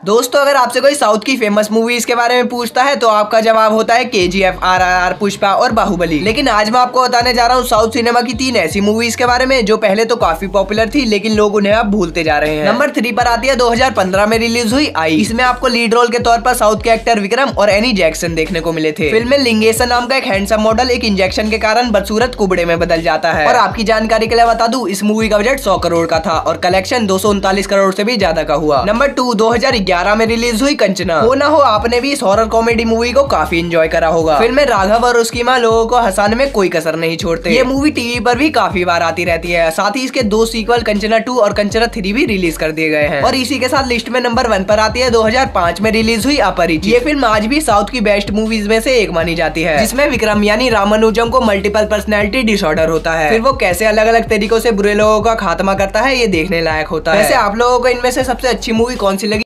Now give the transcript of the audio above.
दोस्तों अगर आपसे कोई साउथ की फेमस मूवीज के बारे में पूछता है तो आपका जवाब होता है KGF, RRR, पुष्पा और बाहुबली। लेकिन आज मैं आपको बताने जा रहा हूँ साउथ सिनेमा की 3 ऐसी मूवीज के बारे में जो पहले तो काफी पॉपुलर थी लेकिन लोग उन्हें अब भूलते जा रहे हैं। नंबर 3 पर आती है 2015 में रिलीज हुई आई। इसमें आपको लीड रोल के तौर पर साउथ के एक्टर विक्रम और एनी जैक्सन देखने को मिले थे। फिल्म में लिंगेसन नाम का एक हैंडसम मॉडल एक इंजेक्शन के कारण बदसूरत कुबड़े में बदल जाता है। और आपकी जानकारी के लिए बता दूं, इस मूवी का बजट 100 करोड़ का था और कलेक्शन 239 करोड़ से भी ज्यादा का हुआ। नंबर 2 2011 में रिलीज हुई कंचना। हो ना हो आपने भी इस हॉरर कॉमेडी मूवी को काफी एंजॉय करा होगा। फिल्म में राघव और उसकी मां लोगों को हंसाने में कोई कसर नहीं छोड़ते। ये मूवी टीवी पर भी काफी बार आती रहती है। साथ ही इसके 2 सीक्वल कंचना 2 और कंचना 3 भी रिलीज कर दिए गए हैं। और इसी के साथ लिस्ट में नंबर 1 पर आती है 2005 में रिलीज हुई अपरिचित। ये फिल्म आज भी साउथ की बेस्ट मूवीज में से एक मानी जाती है, जिसमें विक्रम यानी रामानुजम को मल्टीपल पर्सनैलिटी डिसऑर्डर होता है। फिर वो कैसे अलग अलग तरीकों से बुरे लोगों का खात्मा करता है ये देखने लायक होता है। वैसे आप लोगों को इनमें से सबसे अच्छी मूवी कौन सी लगी?